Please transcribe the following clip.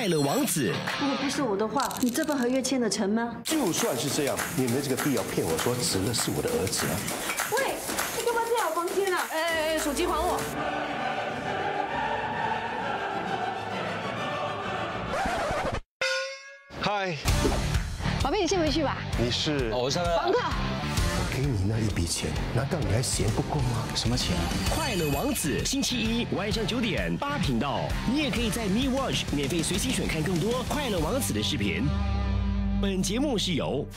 快乐王子。 如果不是我的话，你这份合约签得成吗？ 就算是这样，你没这个必要骗我说子乐是我的儿子啊！ 喂，你干嘛进来我房间啊？手机还我。 嗨， 宝贝，你先回去吧。 你是？ 我是房客。 给你那一笔钱，难道你还嫌不够吗？ 什么钱？ 快乐王子，星期一晚上9点8频道，你也可以在 Me Watch 免费随心选看更多快乐王子的视频。本节目是由